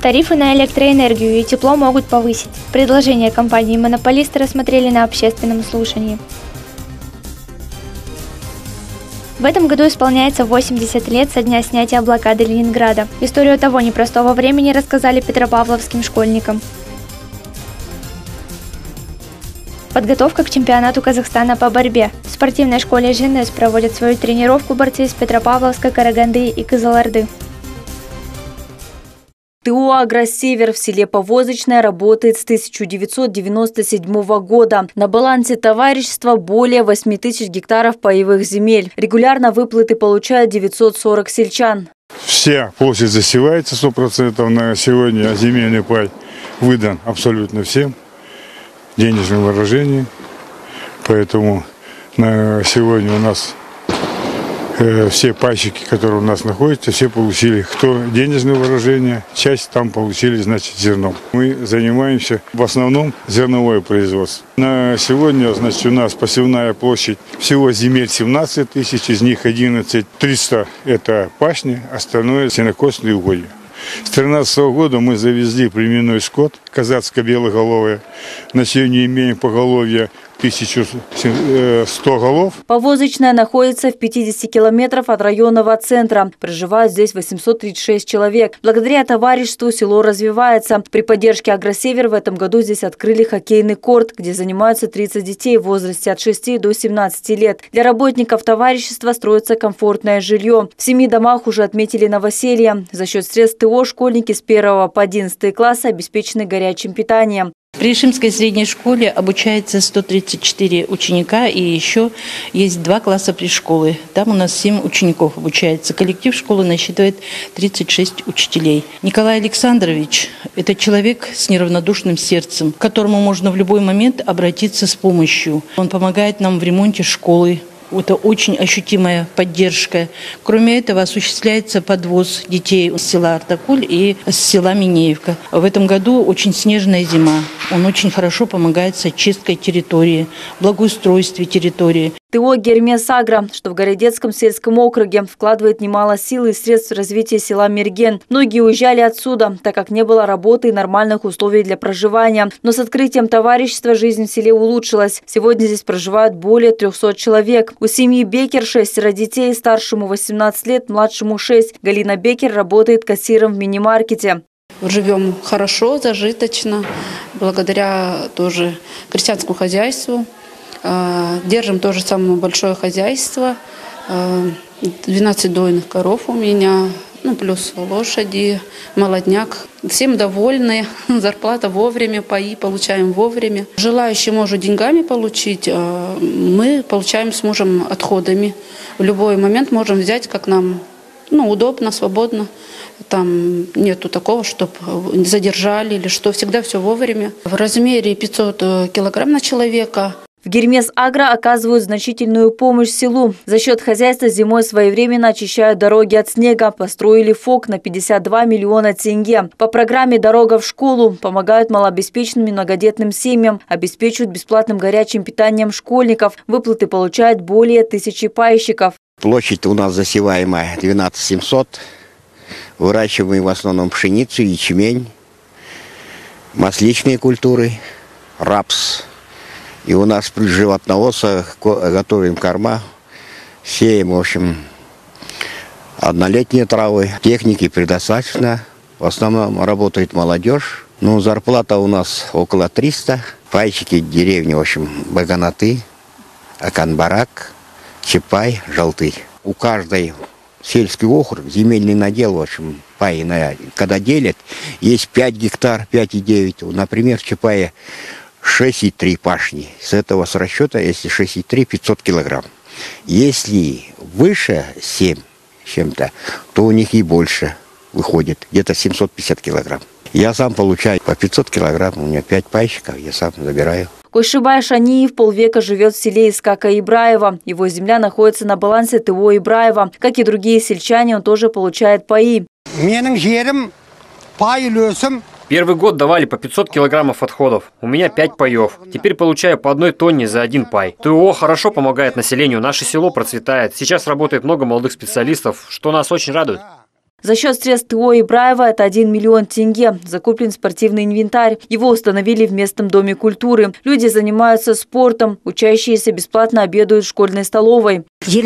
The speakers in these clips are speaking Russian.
Тарифы на электроэнергию и тепло могут повысить. Предложение компании-монополиста рассмотрели на общественном слушании. В этом году исполняется 80 лет со дня снятия блокады Ленинграда. Историю того непростого времени рассказали петропавловским школьникам. Подготовка к чемпионату Казахстана по борьбе. В спортивной школе ЖНС проводят свою тренировку борцы из Петропавловска, Караганды и Кызылорды. ТО «Агросевер» в селе Повозочное работает с 1997 года. На балансе товарищества более 8 тысяч гектаров паевых земель. Регулярно выплаты получают 940 сельчан. Вся площадь засевается 100% на сегодня, а земельный пай выдан абсолютно всем в денежном выражении. Поэтому на сегодня у нас все пайщики, которые у нас находятся, все получили, кто денежное выражение, часть там получили, значит, зерно. Мы занимаемся в основном зерновое производство. На сегодня, значит, у нас посевная площадь всего земель 17 тысяч, из них 11 300 это пашни, остальное сенокосные угодья. С 2013 года мы завезли племенной скот, казацко-белоголовое. На сегодня имеем поголовье 1100 голов. Повозочная находится в 50 километров от районного центра. Проживают здесь 836 человек. Благодаря товариществу село развивается. При поддержке «Агросевер» в этом году здесь открыли хоккейный корт, где занимаются 30 детей в возрасте от 6 до 17 лет. Для работников товарищества строится комфортное жилье. В 7 домах уже отметили новоселье. За счет средств ТО школьники с 1 по 11 класса обеспечены горячим питанием. При Ишимской средней школе обучается 134 ученика, и еще есть 2 класса предшколы. Там у нас 7 учеников обучается. Коллектив школы насчитывает 36 учителей. Николай Александрович – это человек с неравнодушным сердцем, к которому можно в любой момент обратиться с помощью. Он помогает нам в ремонте школы. Это очень ощутимая поддержка. Кроме этого, осуществляется подвоз детей с села Артакуль и с села Минеевка. В этом году очень снежная зима. Он очень хорошо помогает с очисткой территории, благоустройстве территории. ТО «Гермес Агро», что в Городецком сельском округе, вкладывает немало сил и средств в развитие села Мерген. Многие уезжали отсюда, так как не было работы и нормальных условий для проживания. Но с открытием товарищества жизнь в селе улучшилась. Сегодня здесь проживают более 300 человек. У семьи Бекер 6 детей, старшему 18 лет, младшему 6. Галина Бекер работает кассиром в мини-маркете. Живем хорошо, зажиточно, благодаря тоже крестьянскому хозяйству. Держим тоже самое большое хозяйство. 12 дойных коров у меня, плюс лошади, молодняк. Всем довольны, зарплата вовремя, паи получаем вовремя. Желающие может деньгами получить, мы получаем с мужем отходами. В любой момент можем взять, как нам удобно, свободно. Там нету такого, чтобы задержали или что. Всегда все вовремя. В размере 500 килограмм на человека. В «Гермес Агро» оказывают значительную помощь селу. За счет хозяйства зимой своевременно очищают дороги от снега. Построили ФОК на 52 миллиона тенге. По программе «Дорога в школу» помогают малообеспеченным и многодетным семьям. Обеспечивают бесплатным горячим питанием школьников. Выплаты получают более 1000 пайщиков. Площадь у нас засеваемая 12 700. Выращиваем в основном пшеницу, ячмень, масличные культуры, рапс. И у нас при животноводстве готовим корма, сеем, в общем, однолетние травы. Техники предостаточно. В основном работает молодежь. Зарплата у нас около 300. Пайщики деревни, в общем, Баганаты, Аканбарак, Чапай, Желтый. У каждой сельский округ, земельный надел, в общем, паи, когда делят, есть 5 гектар, 5,9. Например, в Чапае 6,3 пашни. С этого с расчета, если 6,3, 500 килограмм. Если выше 7 чем-то, то у них и больше выходит, где-то 750 килограмм. Я сам получаю по 500 килограмм, у меня 5 пайщиков, я сам забираю. Койшыбай Шаниев полвека живет в селе Искака Ибраева. Его земля находится на балансе ТО Ибраева. Как и другие сельчане, он тоже получает паи. Первый год давали по 500 килограммов отходов. У меня 5 паев. Теперь получаю по 1 тонне за 1 пай. ТО хорошо помогает населению. Наше село процветает. Сейчас работает много молодых специалистов, что нас очень радует. За счет средств ТО Ибраева это 1 миллион тенге. Закуплен спортивный инвентарь. Его установили в местном доме культуры. Люди занимаются спортом. Учащиеся бесплатно обедают в школьной столовой.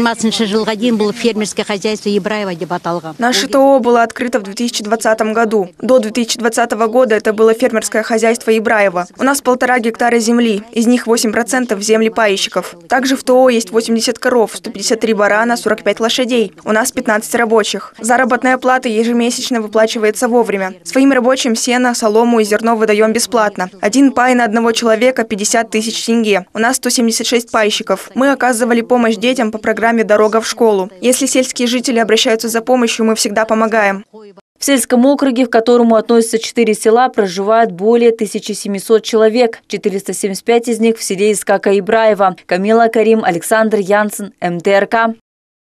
Наше ТО было открыто в 2020 году. До 2020 года это было фермерское хозяйство Ибраева. У нас 1,5 гектара земли, из них 8% земли пайщиков. Также в ТО есть 80 коров, 153 барана, 45 лошадей. У нас 15 рабочих. Заработная плата ежемесячно выплачивается вовремя. Своим рабочим сено, солому и зерно выдаем бесплатно. 1 пай на одного человека 50 тысяч тенге. У нас 176 пайщиков. Мы оказывали помощь детям по программе «Дорога в школу». Если сельские жители обращаются за помощью, мы всегда помогаем. В сельском округе, к которому относятся 4 села, проживает более 1700 человек. 475 из них в селе Искака Ибраева. Камила Карим, Александр Янсен, МТРК.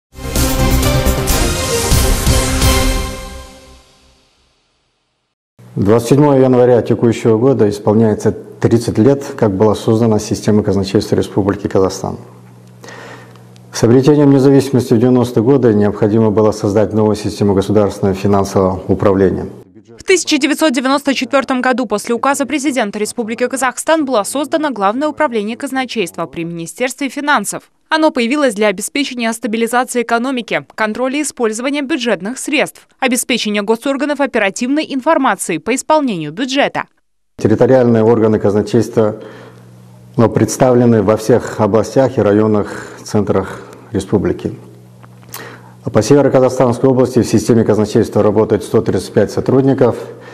– 27 января текущего года исполняется 30 лет, как была создана система казначейства Республики Казахстан. С обретением независимости в 90-е годы необходимо было создать новую систему государственного финансового управления. В 1994 году после указа президента Республики Казахстан было создано Главное управление казначейства при Министерстве финансов. Оно появилось для обеспечения стабилизации экономики, контроля использования бюджетных средств, обеспечения госорганов оперативной информации по исполнению бюджета. Территориальные органы казначейства представлены во всех областях и районах, центрах республики. По Северо-Казахстанской области в системе казначейства работает 135 сотрудников,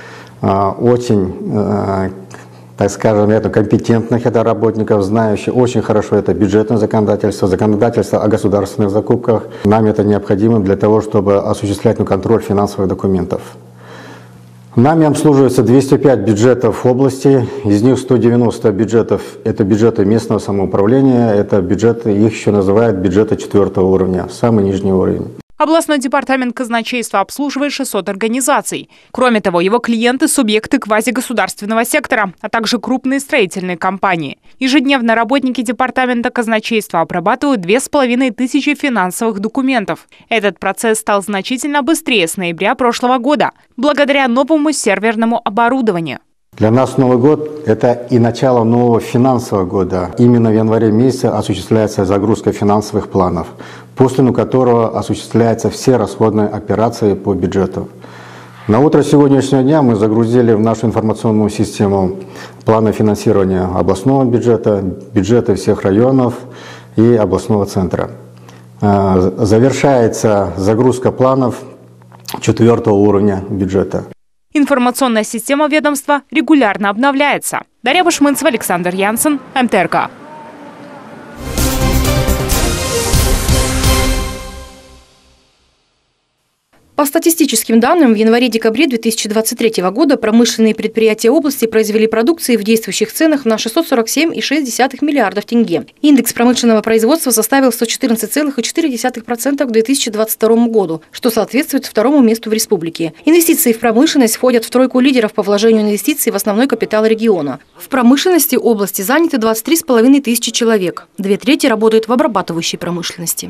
очень, так скажем, компетентных работников, знающих очень хорошо это бюджетное законодательство, законодательство о государственных закупках. Нам это необходимо для того, чтобы осуществлять контроль финансовых документов. Нами обслуживается 205 бюджетов области, из них 190 бюджетов – это бюджеты местного самоуправления, это бюджеты, их еще называют бюджеты 4-го уровня, самый нижний уровень. Областной департамент казначейства обслуживает 600 организаций. Кроме того, его клиенты – субъекты квазигосударственного сектора, а также крупные строительные компании. Ежедневно работники департамента казначейства обрабатывают 2500 финансовых документов. Этот процесс стал значительно быстрее с ноября прошлого года, благодаря новому серверному оборудованию. Для нас Новый год – это и начало нового финансового года. Именно в январе месяце осуществляется загрузка финансовых планов, после которого осуществляются все расходные операции по бюджету. На утро сегодняшнего дня мы загрузили в нашу информационную систему планы финансирования областного бюджета, бюджеты всех районов и областного центра. Завершается загрузка планов 4-го уровня бюджета. Информационная система ведомства регулярно обновляется. Дарья Башмынцева, Александр Янсен, МТРК. По статистическим данным, в январе-декабре 2023 года промышленные предприятия области произвели продукции в действующих ценах на 647,6 миллиардов тенге. Индекс промышленного производства составил 114,4% к 2022 году, что соответствует второму месту в республике. Инвестиции в промышленность входят в тройку лидеров по вложению инвестиций в основной капитал региона. В промышленности области заняты 23,5 тысячи человек. 2/3 работают в обрабатывающей промышленности.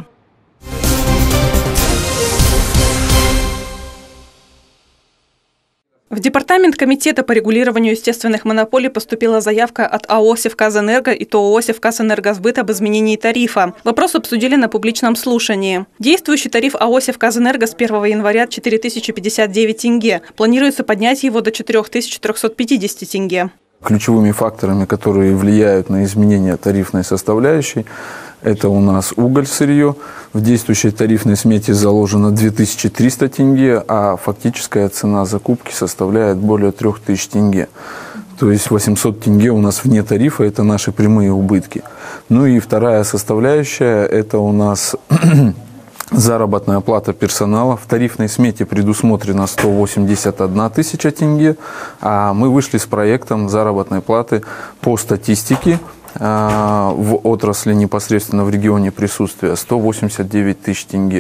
В департамент комитета по регулированию естественных монополий поступила заявка от АО «Севказэнерго» и ТОО «Севказэнергосбыт» об изменении тарифа. Вопрос обсудили на публичном слушании. Действующий тариф АО «Севказэнерго» с 1 января 4059 тенге. Планируется поднять его до 4350 тенге. Ключевыми факторами, которые влияют на изменение тарифной составляющей, это у нас уголь-сырье. В действующей тарифной смете заложено 2300 тенге, а фактическая цена закупки составляет более 3000 тенге. То есть 800 тенге у нас вне тарифа, это наши прямые убытки. Ну и вторая составляющая, это у нас заработная плата персонала. В тарифной смете предусмотрено 181 тысяча тенге, а мы вышли с проектом заработной платы по статистике в отрасли непосредственно в регионе присутствия 189 тысяч тенге.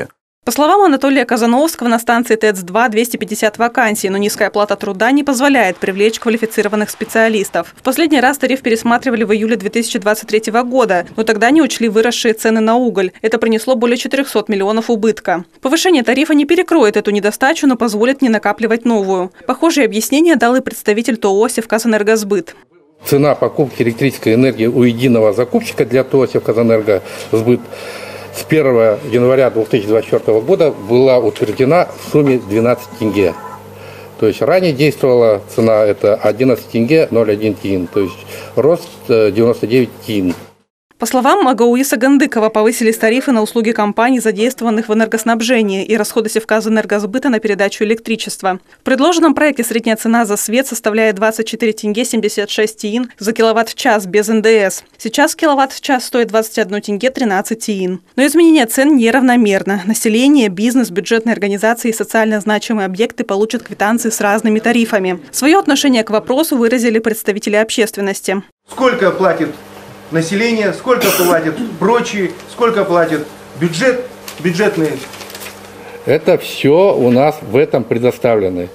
По словам Анатолия Казановского, на станции ТЭЦ-2 250 вакансий, но низкая оплата труда не позволяет привлечь квалифицированных специалистов. В последний раз тариф пересматривали в июле 2023 года, но тогда не учли выросшие цены на уголь. Это принесло более 400 миллионов убытка. Повышение тарифа не перекроет эту недостачу, но позволит не накапливать новую. Похожее объяснение дал и представитель ТОО «Севказэнергосбыт». Цена покупки электрической энергии у единого закупщика для ТОО «Севказэнергосбыт» с 1 января 2024 года была утверждена в сумме 12 тенге. То есть ранее действовала цена это 11 тенге 0,1 тин, то есть рост 99 тин. По словам Магауиса Гандыкова, повысились тарифы на услуги компаний, задействованных в энергоснабжении, и расходы Севказэнергосбыта на передачу электричества. В предложенном проекте средняя цена за свет составляет 24 тенге 76 тиин за киловатт-час без НДС. Сейчас киловатт-час стоит 21 тенге 13 тиин. Но изменение цен неравномерно. Население, бизнес, бюджетные организации и социально значимые объекты получат квитанции с разными тарифами. Свое отношение к вопросу выразили представители общественности. Сколько платит население, сколько платят прочие, сколько платит бюджетные? Это все у нас в этом предоставлено.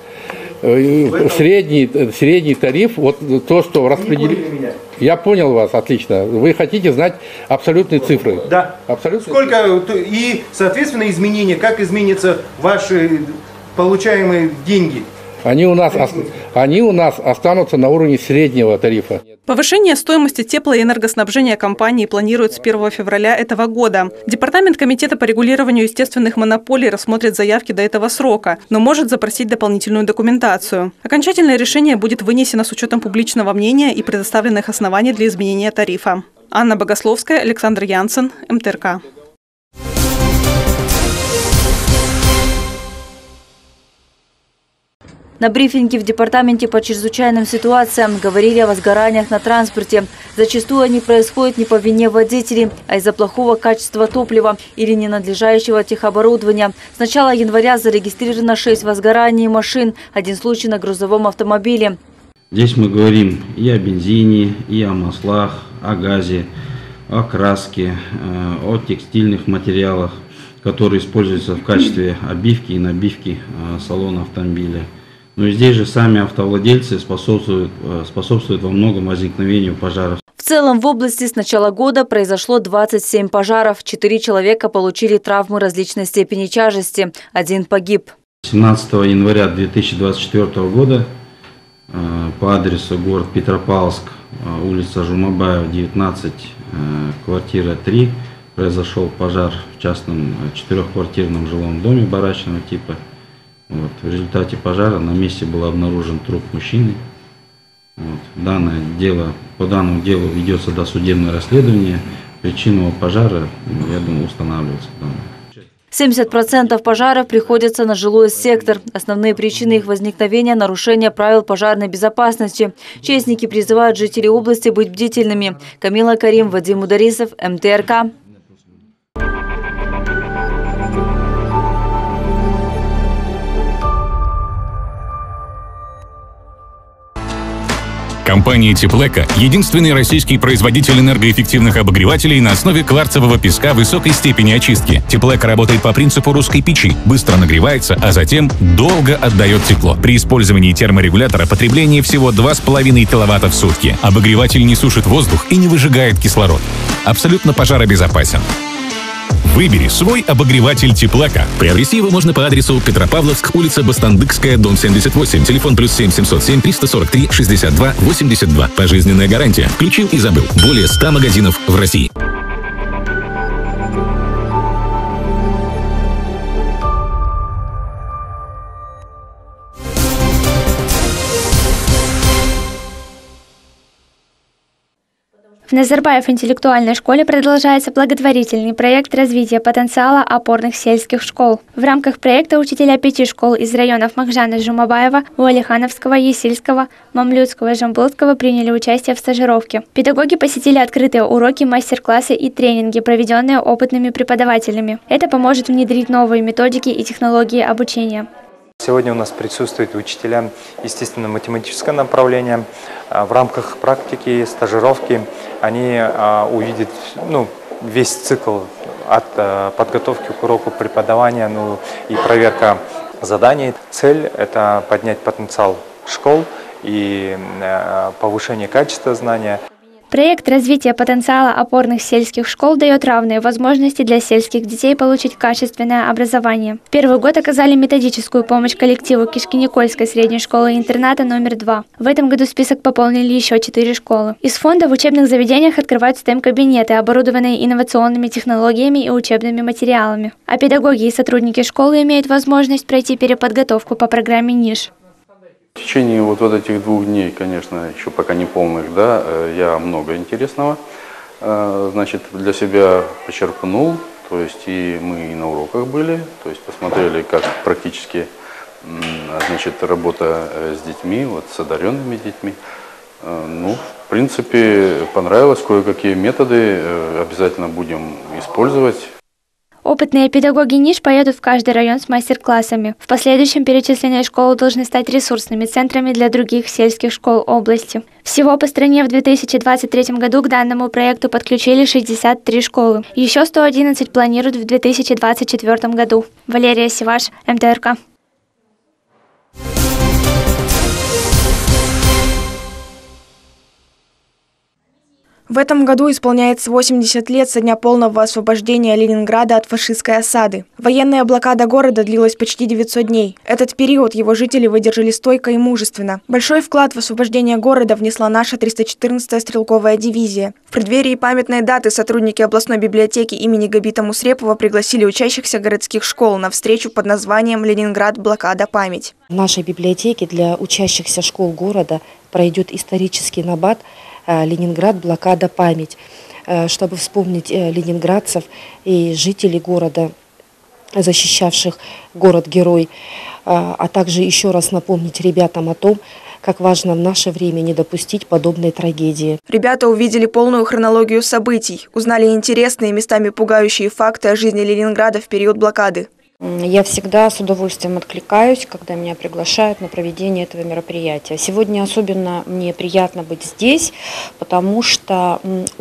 Средний тариф, вот то, что распределили. Я понял вас, отлично. Вы хотите знать абсолютные цифры? Да. Абсолютные. Сколько и, соответственно, изменения, как изменятся ваши получаемые деньги? Они у нас останутся на уровне среднего тарифа. Повышение стоимости тепло- и энергоснабжения компании планируют с 1 февраля этого года. Департамент Комитета по регулированию естественных монополий рассмотрит заявки до этого срока, но может запросить дополнительную документацию. Окончательное решение будет вынесено с учетом публичного мнения и предоставленных оснований для изменения тарифа. Анна Богословская, Александр Янсен, МТРК. На брифинге в Департаменте по чрезвычайным ситуациям говорили о возгораниях на транспорте. Зачастую они происходят не по вине водителей, а из-за плохого качества топлива или ненадлежащего техоборудования. С начала января зарегистрировано 6 возгораний машин, 1 случай на грузовом автомобиле. Здесь мы говорим и о бензине, и о маслах, о газе, о краске, о текстильных материалах, которые используются в качестве обивки и набивки салона автомобиля. Но и здесь же сами автовладельцы способствуют во многом возникновению пожаров. В целом в области с начала года произошло 27 пожаров. 4 человека получили травмы различной степени тяжести. 1 погиб. 17 января 2024 года по адресу город Петропавловск, улица Жумабаева, 19, квартира 3, произошел пожар в частном 4-квартирном жилом доме барачного типа. В результате пожара на месте был обнаружен труп мужчины. По данному делу ведется досудебное расследование. Причину пожара, я думаю, устанавливается. 70% пожаров приходится на жилой сектор. Основные причины их возникновения – нарушение правил пожарной безопасности. Честники призывают жителей области быть бдительными. Камила Карим, Вадим Ударисов, МТРК. Компания «Теплека» – единственный российский производитель энергоэффективных обогревателей на основе кварцевого песка высокой степени очистки. «Теплека» работает по принципу русской печи, быстро нагревается, а затем долго отдает тепло. При использовании терморегулятора потребление всего 2,5 киловатта в сутки. Обогреватель не сушит воздух и не выжигает кислород. Абсолютно пожаробезопасен. Выбери свой обогреватель «Теплека». Приобрести его можно по адресу Петропавловск, улица Бастандыкская, дом 78, телефон +7 707 343 62 82. Пожизненная гарантия. Включил и забыл. Более 100 магазинов в России. В Назарбаев интеллектуальной школе продолжается благотворительный проект развития потенциала опорных сельских школ. В рамках проекта учителя 5 школ из районов Махжана, Жумабаева, Уалихановского, Есильского, Мамлютского и Жамбылского приняли участие в стажировке. Педагоги посетили открытые уроки, мастер-классы и тренинги, проведенные опытными преподавателями. Это поможет внедрить новые методики и технологии обучения. Сегодня у нас присутствуют учителя естественно-математического направления. В рамках практики, стажировки они увидят весь цикл от подготовки к уроку преподавания, ну и проверка заданий. Цель – это поднять потенциал школ и повышение качества знания. Проект развития потенциала опорных сельских школ дает равные возможности для сельских детей получить качественное образование. В первый год оказали методическую помощь коллективу Кишкиникольской средней школы-интерната номер 2. В этом году список пополнили еще 4 школы. Из фонда в учебных заведениях открывают STEM-кабинеты, оборудованные инновационными технологиями и учебными материалами. А педагоги и сотрудники школы имеют возможность пройти переподготовку по программе НИШ. В течение вот этих 2 дней, конечно, еще пока не полных, да, я много интересного, значит, для себя почерпнул, то есть и мы и на уроках были, то есть посмотрели, как практически, значит, работа с детьми, вот с одаренными детьми. Ну, в принципе, понравилось, кое-какие методы обязательно будем использовать. Опытные педагоги НИШ поедут в каждый район с мастер-классами. В последующем перечисленные школы должны стать ресурсными центрами для других сельских школ области. Всего по стране в 2023 году к данному проекту подключили 63 школы. Еще 111 планируют в 2024 году. Валерия Сиваш, МТРК. В этом году исполняется 80 лет со дня полного освобождения Ленинграда от фашистской осады. Военная блокада города длилась почти 900 дней. Этот период его жители выдержали стойко и мужественно. Большой вклад в освобождение города внесла наша 314-я стрелковая дивизия. В преддверии памятной даты сотрудники областной библиотеки имени Габита Мусрепова пригласили учащихся городских школ на встречу под названием «Ленинград. Блокада. Память». В нашей библиотеке для учащихся школ города пройдет исторический набат «Ленинград. Блокада. Память», чтобы вспомнить ленинградцев и жителей города, защищавших город-герой, а также еще раз напомнить ребятам о том, как важно в наше время не допустить подобной трагедии. Ребята увидели полную хронологию событий, узнали интересные, местами пугающие факты о жизни Ленинграда в период блокады. Я всегда с удовольствием откликаюсь, когда меня приглашают на проведение этого мероприятия. Сегодня особенно мне приятно быть здесь, потому что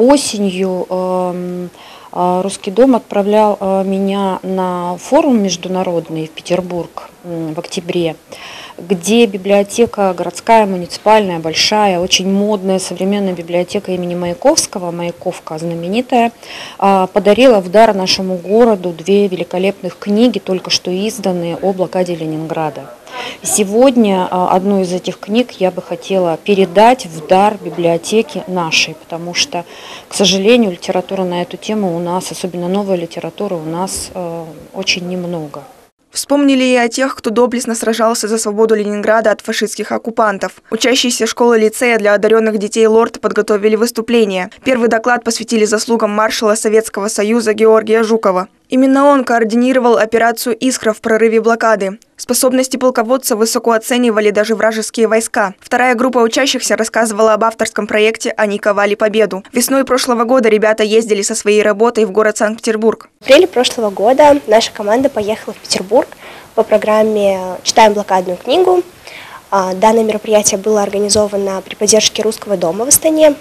осенью Русский дом отправлял меня на форум международный в Петербург в октябре, где библиотека городская, муниципальная, большая, очень модная, современная библиотека имени Маяковского, Маяковка знаменитая, подарила в дар нашему городу 2 великолепных книги, только что изданные, о блокаде Ленинграда. Сегодня одну из этих книг я бы хотела передать в дар библиотеке нашей, потому что, к сожалению, литературы на эту тему у нас, особенно новая литература, у нас очень немного. Вспомнили и о тех, кто доблестно сражался за свободу Ленинграда от фашистских оккупантов. Учащиеся школы-лицея для одаренных детей «Лорд» подготовили выступление. Первый доклад посвятили заслугам маршала Советского Союза Георгия Жукова. Именно он координировал операцию «Искра» в прорыве блокады. Способности полководца высоко оценивали даже вражеские войска. Вторая группа учащихся рассказывала об авторском проекте «Они ковали победу». Весной прошлого года ребята ездили со своей работой в город Санкт-Петербург. В апреле прошлого года наша команда поехала в Петербург по программе «Читаем блокадную книгу». Данное мероприятие было организовано при поддержке Русского дома в Астане.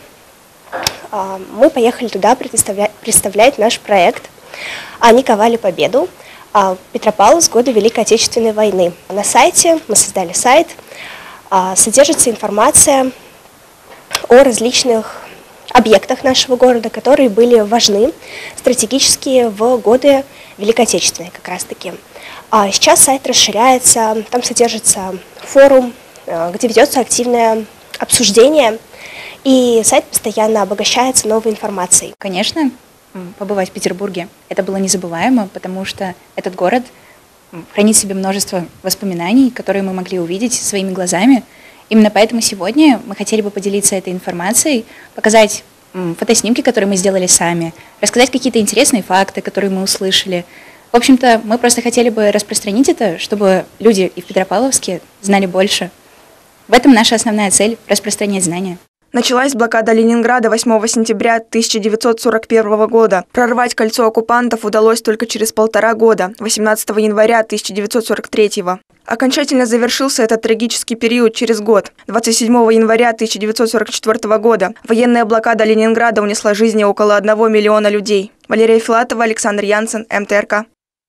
Мы поехали туда представлять наш проект «Они ковали победу». Петропавловск в годы Великой Отечественной войны. На сайте, мы создали сайт, содержится информация о различных объектах нашего города, которые были важны стратегически в годы Великой Отечественной как раз таки. Сейчас сайт расширяется, там содержится форум, где ведется активное обсуждение, и сайт постоянно обогащается новой информацией. Конечно, побывать в Петербурге — это было незабываемо, потому что этот город хранит в себе множество воспоминаний, которые мы могли увидеть своими глазами. Именно поэтому сегодня мы хотели бы поделиться этой информацией, показать фотоснимки, которые мы сделали сами, рассказать какие-то интересные факты, которые мы услышали. В общем-то, мы просто хотели бы распространить это, чтобы люди и в Петропавловске знали больше. В этом наша основная цель — распространять знания. Началась блокада Ленинграда 8 сентября 1941 года. Прорвать кольцо оккупантов удалось только через 1,5 года, 18 января 1943. Окончательно завершился этот трагический период через год, 27 января 1944 года. Военная блокада Ленинграда унесла жизни около 1 миллиона людей. Валерия Филатова, Александр Янсен, МТРК.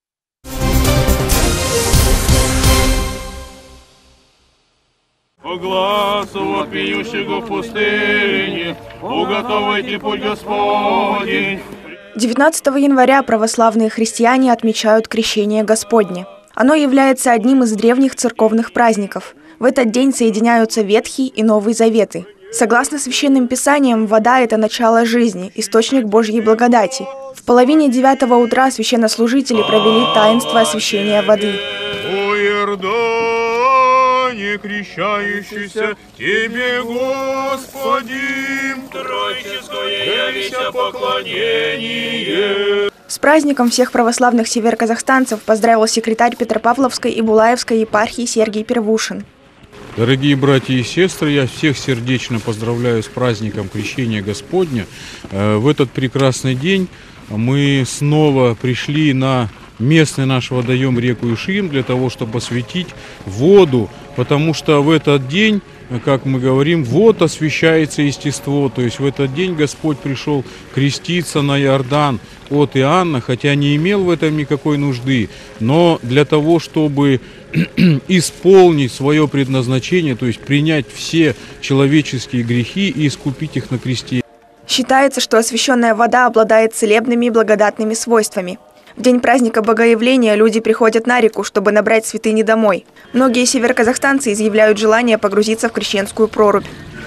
По глазу вопиющего в пустыне, уготовайте путь Господень. 19 января православные христиане отмечают Крещение Господне. Оно является одним из древних церковных праздников. В этот день соединяются Ветхий и Новый Заветы. Согласно Священным Писаниям, вода – это начало жизни, источник Божьей благодати. В половине 9 утра священнослужители провели таинство освящения воды. Не крещающийся Тебе, Господи, Троическое явися поклонение. С праздником всех православных североказахстанцев поздравил секретарь Петропавловской и Булаевской епархии Сергий Первушин. Дорогие братья и сестры, я всех сердечно поздравляю с праздником Крещения Господня. В этот прекрасный день мы снова пришли на местный наш водоем реку Ишим для того, чтобы осветить воду, потому что в этот день, как мы говорим, вот освящается естество, то есть в этот день Господь пришел креститься на Иордан от Иоанна, хотя не имел в этом никакой нужды, но для того, чтобы исполнить свое предназначение, то есть принять все человеческие грехи и искупить их на кресте. Считается, что освященная вода обладает целебными и благодатными свойствами. В день праздника Богоявления люди приходят на реку, чтобы набрать святыни домой. Многие североказахстанцы изъявляют желание погрузиться в крещенскую прорубь.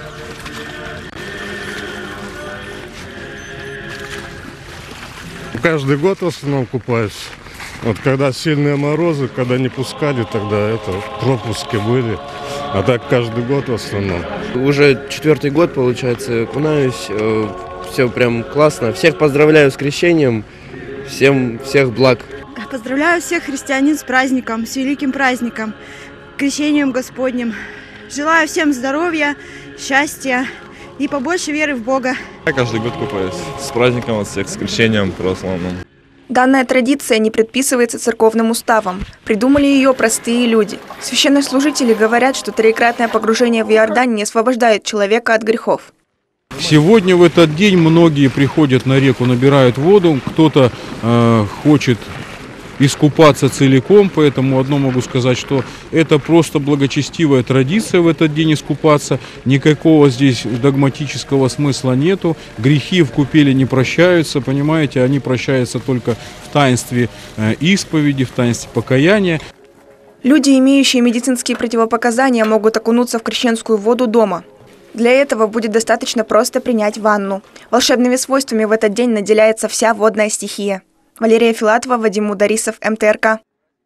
Каждый год в основном купаюсь. Вот когда сильные морозы, когда не пускали, тогда пропуски были. А так каждый год в основном. Уже 4-й год, получается, окунаюсь. Все прям классно. Всех поздравляю с крещением. Всех благ. Поздравляю всех христиан с праздником, с великим праздником, Крещением Господним. Желаю всем здоровья, счастья и побольше веры в Бога. Я каждый год купаюсь. С праздником вас всех, с крещением православным. Данная традиция не предписывается церковным уставом. Придумали ее простые люди. Священнослужители говорят, что троекратное погружение в Иордань не освобождает человека от грехов. Сегодня в этот день многие приходят на реку, набирают воду, кто-то хочет искупаться целиком, поэтому одно могу сказать, что это просто благочестивая традиция в этот день искупаться, никакого здесь догматического смысла нету, грехи в купели не прощаются, понимаете, они прощаются только в таинстве исповеди, в таинстве покаяния. Люди, имеющие медицинские противопоказания, могут окунуться в крещенскую воду дома. Для этого будет достаточно просто принять ванну. Волшебными свойствами в этот день наделяется вся водная стихия. Валерия Филатова, Вадим Мударисов, МТРК.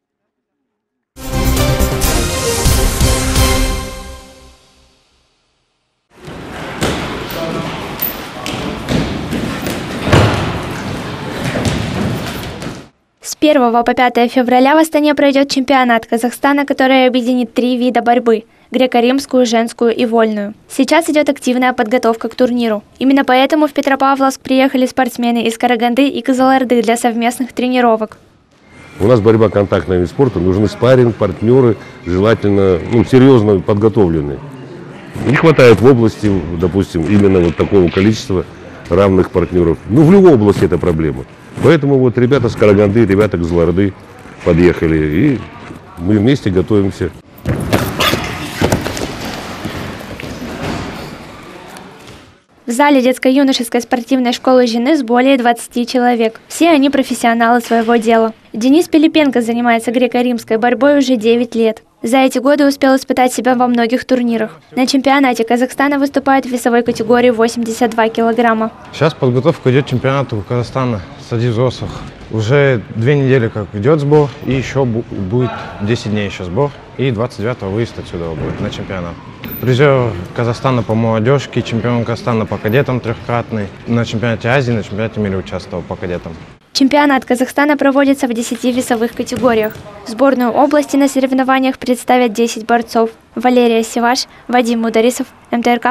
С 1 по 5 февраля в Астане пройдет чемпионат Казахстана, который объединит 3 вида борьбы – греко-римскую, женскую и вольную. Сейчас идет активная подготовка к турниру. Именно поэтому в Петропавловск приехали спортсмены из Караганды и Кызылорды для совместных тренировок. У нас борьба контактная вид спорта, нужны спарринг, партнеры, желательно серьезно подготовленные. Не хватает в области, допустим, именно вот такого количества равных партнеров. В любой области это проблема. Поэтому вот ребята с Караганды, ребята с Кызылорды подъехали, и мы вместе готовимся. В зале детско-юношеской спортивной школы «Женыс» более 20 человек. Все они профессионалы своего дела. Денис Пилипенко занимается греко-римской борьбой уже 9 лет. За эти годы успел испытать себя во многих турнирах. На чемпионате Казахстана выступает в весовой категории 82 килограмма. Сейчас подготовка идет к чемпионату Казахстана среди взрослых. Уже 2 недели как идет сбор, и еще будет 10 дней еще сбор. И 29-го выезд отсюда будет на чемпионат. Призер Казахстана по молодежке, чемпион Казахстана по кадетам трехкратный. На чемпионате Азии, на чемпионате мира участвовал по кадетам. Чемпионат Казахстана проводится в 10 весовых категориях. Сборную области на соревнованиях представят 10 борцов. Валерия Сиваш, Вадим Мударисов, МТРК.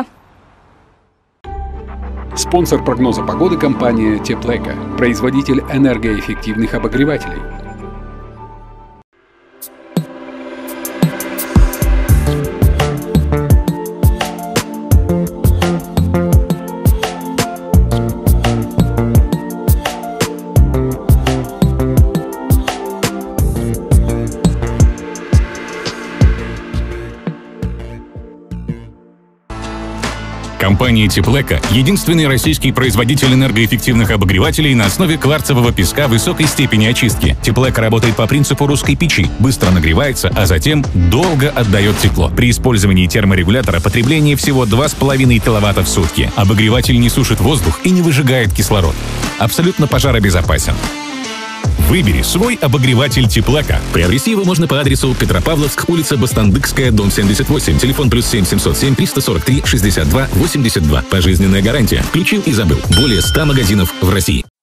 Спонсор прогноза погоды – компания «Теплека», производитель энергоэффективных обогревателей. Компания «Теплека» — единственный российский производитель энергоэффективных обогревателей на основе кварцевого песка высокой степени очистки. «Теплека» работает по принципу русской печи, быстро нагревается, а затем долго отдает тепло. При использовании терморегулятора потребление всего 2,5 киловатта в сутки. Обогреватель не сушит воздух и не выжигает кислород. Абсолютно пожаробезопасен. Выбери свой обогреватель «Теплека». Приобрести его можно по адресу Петропавловск, улица Бастандыкская, дом 78, телефон +7 707 343 62 82. Пожизненная гарантия. Включил и забыл. Более 100 магазинов в России.